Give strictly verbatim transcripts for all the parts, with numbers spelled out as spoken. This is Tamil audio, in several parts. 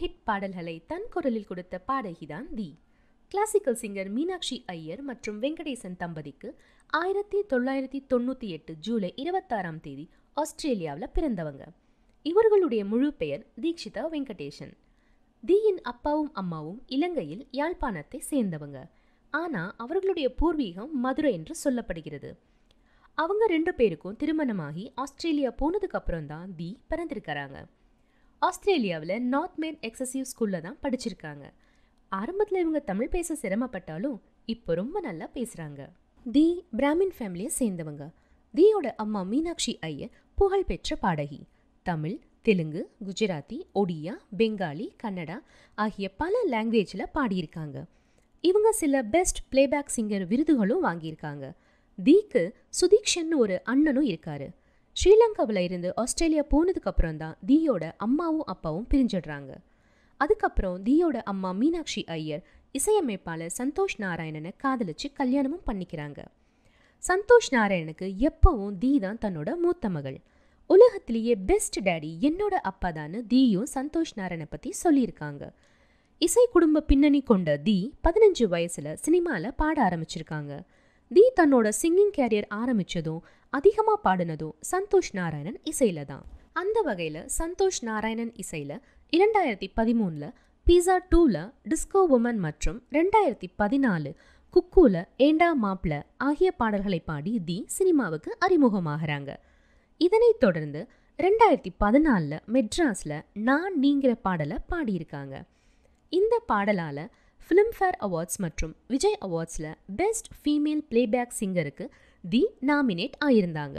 ஹிட் பாடல்களை தன் குரலில் கொடுத்த பாடகிதான் தி. கிளாசிக்கல் சிங்கர் மீனாட்சி ஐயர் மற்றும் வெங்கடேசன் தம்பதிக்கு ஆயிரத்தி தொள்ளாயிரத்தி தொண்ணூற்றி எட்டு ஜூலை இருபத்தாறாம் தேதி ஆஸ்திரேலியாவில் பிறந்தவங்க. இவர்களுடைய முழு பெயர் தீக்ஷிதா வெங்கடேஷன். தீயின் அப்பாவும் அம்மாவும் இலங்கையில் யாழ்ப்பாணத்தை சேர்ந்தவங்க. ஆனால் அவர்களுடைய பூர்வீகம் மதுரை என்று சொல்லப்படுகிறது. அவங்க ரெண்டு பேருக்கும் திருமணமாகி ஆஸ்திரேலியா போனதுக்கு அப்புறம் தான் தி பிறந்திருக்கிறாங்க. ஆஸ்திரேலியாவில் நார்த் மேன் எக்ஸசிவ் ஸ்கூலில் தான் படிச்சிருக்காங்க. ஆரம்பத்தில் இவங்க தமிழ் பேச சிரமப்பட்டாலும் இப்போ ரொம்ப நல்லா பேசுகிறாங்க. தி பிராமின் ஃபேமிலியை சேர்ந்தவங்க. தீயோட அம்மா மீனாட்சி ஐயர் புகழ்பெற்ற பாடகி. தமிழ், தெலுங்கு, குஜராத்தி, ஒடியா, பெங்காலி, கன்னடா ஆகிய பல லாங்குவேஜில் பாடியிருக்காங்க. இவங்க சில பெஸ்ட் பிளேபேக் சிங்கர் விருதுகளும் வாங்கியிருக்காங்க. தீக்கு சுதீக்ஷன்னு ஒரு அண்ணனும் இருக்காரு. ஸ்ரீலங்காவில் இருந்து ஆஸ்திரேலியா போனதுக்கு அப்புறம் தான் தீயோட அம்மாவும் அப்பாவும் பிரிஞ்சிடுறாங்க. அதுக்கப்புறம் தீயோட அம்மா மீனாட்சி ஐயர் இசையமைப்பாளர் சந்தோஷ் நாராயணனை காதலிச்சு கல்யாணமும் பண்ணிக்கிறாங்க. சந்தோஷ் நாராயணனுக்கு எப்பவும் தீ தான் தன்னோட மூத்த மகள். உலகத்திலேயே பெஸ்ட் டேடி என்னோட அப்பா தான் தீயும் சந்தோஷ் நாராயணனை பற்றி சொல்லியிருக்காங்க. இசை குடும்ப பின்னணி கொண்ட தீ பதினஞ்சு வயசுல சினிமாவில் பாட ஆரம்பிச்சிருக்காங்க. தீ தன்னோட சிங்கிங் கேரியர் ஆரம்பிச்சதும் அதிகமாக பாடினதும் சந்தோஷ் நாராயணன் இசையில தான். அந்த வகையில் சந்தோஷ் நாராயணன் இசையில் இரண்டாயிரத்தி பதிமூணில் பீஸா டூவில் டிஸ்கோ உமன் மற்றும் ரெண்டாயிரத்தி பதினாலு குக்கூல ஏண்டா மாப்ள ஆகிய பாடல்களை பாடி தி சினிமாவுக்கு அறிமுகமாகறாங்க. இதனைத் தொடர்ந்து ரெண்டாயிரத்தி பதினாலில் மெட்ராஸில் நான் நீங்கிற பாடலை பாடியிருக்காங்க. இந்த பாடலால் ஃபிலிம்ஃபேர் அவார்ட்ஸ் மற்றும் விஜய் அவார்ட்ஸில் பெஸ்ட் ஃபீமேல் பிளேபேக் சிங்கருக்கு தி நாமினேட் ஆயிருந்தாங்க.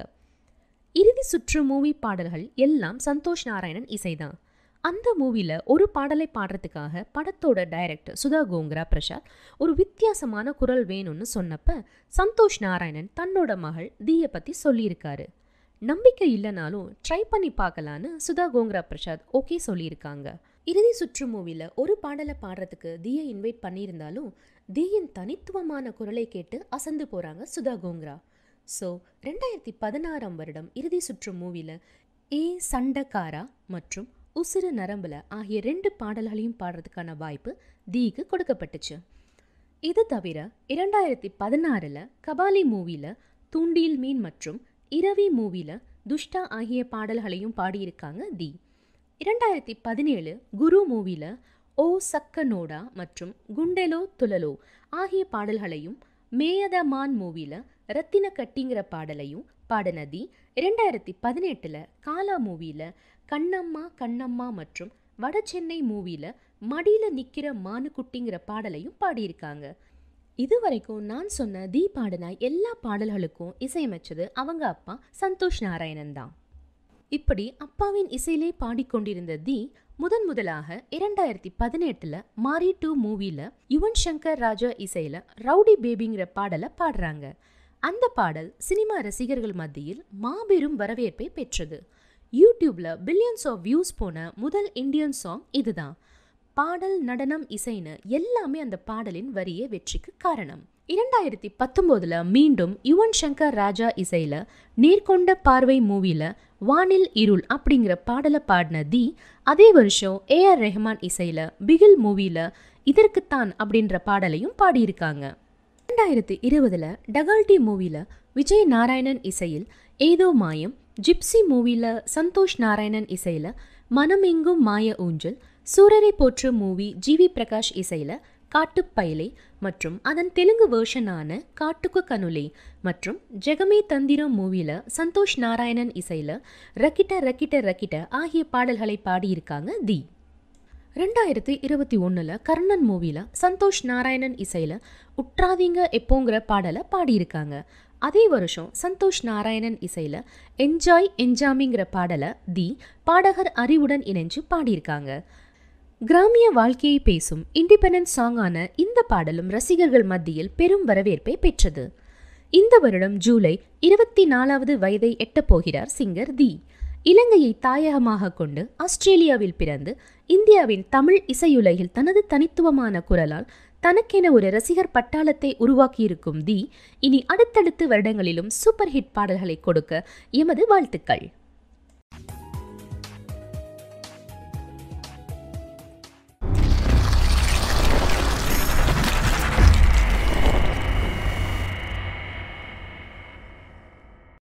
இறுதி சுற்று மூவி பாடல்கள் எல்லாம் சந்தோஷ் நாராயணன் இசைதான். அந்த மூவியில் ஒரு பாடலை பாடுறதுக்காக படத்தோட டைரக்டர் சுதா கோங்கரா பிரசாத் ஒரு வித்தியாசமான குரல் வேணும்னு சொன்னப்ப சந்தோஷ் நாராயணன் தன்னோட மகள் தீயை பற்றி சொல்லியிருக்காரு. நம்பிக்கை இல்லைனாலும் ட்ரை பண்ணி பார்க்கலான்னு சுதா கோங்கரா பிரசாத் ஓகே சொல்லியிருக்காங்க. இறுதி சுற்று மூவியில் ஒரு பாடலை பாடுறதுக்கு தீயை இன்வைட் பண்ணியிருந்தாலும் தீயின் தனித்துவமான குரலை கேட்டு அசந்து போகிறாங்க சுதா கோங்கரா. ஸோ ரெண்டாயிரத்தி பதினாறாம் வருடம் இறுதி சுற்று மூவியில் ஏ சண்டக்காரா மற்றும் உசிறு நரம்புல ஆகிய ரெண்டு பாடல்களையும் பாடுறதுக்கான வாய்ப்பு தீக்கு கொடுக்கப்பட்டுச்சு. இது தவிர இரண்டாயிரத்தி பதினாறில் கபாலி மூவியில் தூண்டில் மீன் மற்றும் இரவி மூவியில் துஷ்டா ஆகிய பாடல்களையும் பாடியிருக்காங்க தி. இரண்டாயிரத்தி பதினேழு குரு மூவியில் ஓ சக்கனோடா மற்றும் குண்டெலோ துலலோ ஆகிய பாடல்களையும் மேயதமான் மூவியில் ரத்தின கட்டிங்கிற பாடலையும் பாடின தி இரண்டாயிரத்தி பதினெட்டில் காலா மூவியில் கண்ணம்மா கண்ணம்மா மற்றும் வட சென்னை மூவியில் மடியில் நிற்கிற மானுக்குட்டிங்கிற பாடலையும் பாடியிருக்காங்க. இதுவரைக்கும் நான் சொன்ன தி பாடின எல்லா பாடல்களுக்கும் இசையமைச்சது அவங்க அப்பா சந்தோஷ் நாராயணன் தான். இப்படி அப்பாவின் இசையிலே பாடிக்கொண்டிருந்த தி முதன் முதலாக இரண்டாயிரத்தி பதினெட்டில் மாரி டூ மூவியில் யுவன் சங்கர் ராஜா இசையில் ரவுடி பேபிங்கிற பாடலை பாடுறாங்க. அந்த பாடல் சினிமா ரசிகர்கள் மத்தியில் மாபெரும் வரவேற்பை பெற்றது. யூடியூப்ல பில்லியன்ஸ் ஆஃப் வியூஸ் போன முதல் இந்தியன் சாங் இதுதான். பாடல், நடனம், இசைன்னு எல்லாமே அந்த பாடலின் வரியே வெற்றிக்கு காரணம். இரண்டாயிரத்தி பத்தொம்போதுல மீண்டும் யுவன் சங்கர் ராஜா இசையில நேர்கொண்ட பார்வை மூவில வானில் இருள் அப்படிங்கிற பாடலை பாடின தி அதே வருஷம் ஏ ஆர் ரெஹ்மான் இசையில பிகில் மூவில இதற்குத்தான் அப்படின்ற பாடலையும் பாடியிருக்காங்க. ரெண்டாயிரத்தி இருபதுல டகால்டி மூவில விஜய் நாராயணன் இசையில் ஏதோ மாயம், ஜிப்சி மூவில சந்தோஷ் நாராயணன் இசையில மனமெங்கும் மாய ஊஞ்சல், சூரரை போற்று மூவி ஜிவி பிரகாஷ் இசையில காட்டுப்பயலே மற்றும் அதன் தெலுங்கு வேர்ஷனான காட்டுக்கு கனுலே மற்றும் ஜெகமே தந்திரம் மூவில சந்தோஷ் நாராயணன் இசையில ரக்கிட்ட ரக்கிட்ட ரக்கிட்ட ஆகிய பாடல்களை பாடியிருக்காங்க தி. ரெண்டாயிரத்தி இருபத்தி ஒன்றில் கர்ணன் மூவியில் சந்தோஷ் நாராயணன் இசையில் உற்றாதீங்க எப்போங்கிற பாடலை பாடியிருக்காங்க. அதே வருஷம் சந்தோஷ் நாராயணன் இசையில் என்ஜாய் என்ஜாமிங்கிற பாடலை தி பாடகர் அறிவுடன் இணைஞ்சு பாடியிருக்காங்க. கிராமிய வாழ்க்கையை பேசும் இண்டிபெண்டன்ஸ் சாங்கான இந்த பாடலும் ரசிகர்கள் மத்தியில் பெரும் வரவேற்பை பெற்றது. இந்த வருடம் ஜூலை இருபத்தி நாலாவது வயதை எட்டப் போகிறார் சிங்கர் தி. இலங்கையை தாயகமாக கொண்டு ஆஸ்திரேலியாவில் பிறந்து இந்தியாவின் தமிழ் இசையுலகில் தனது தனித்துவமான குரலால் தனக்கென ஒரு ரசிகர் பட்டாளத்தை உருவாக்கியிருக்கும் தி இனி அடுத்தடுத்த வருடங்களிலும் சூப்பர் ஹிட் பாடல்களை கொடுக்க எமது வாழ்த்துக்கள்.